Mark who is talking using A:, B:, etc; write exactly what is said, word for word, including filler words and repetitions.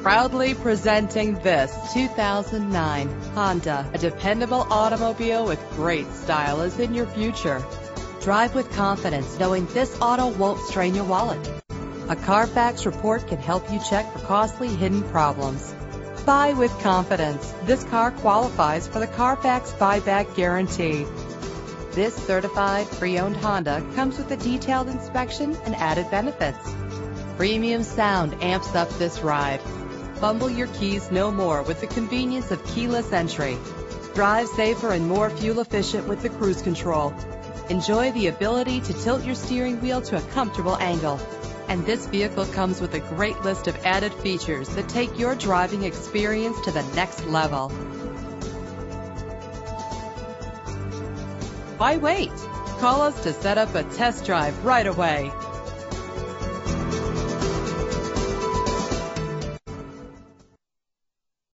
A: Proudly presenting this two thousand nine Honda. A dependable automobile with great style is in your future. Drive with confidence knowing this auto won't strain your wallet. A Carfax report can help you check for costly hidden problems. Buy with confidence. This car qualifies for the Carfax buyback guarantee. This certified pre-owned Honda comes with a detailed inspection and added benefits. Premium sound amps up this ride. Fumble your keys no more with the convenience of keyless entry. Drive safer and more fuel efficient with the cruise control. Enjoy the ability to tilt your steering wheel to a comfortable angle. And this vehicle comes with a great list of added features that take your driving experience to the next level. Why wait? Call us to set up a test drive right away.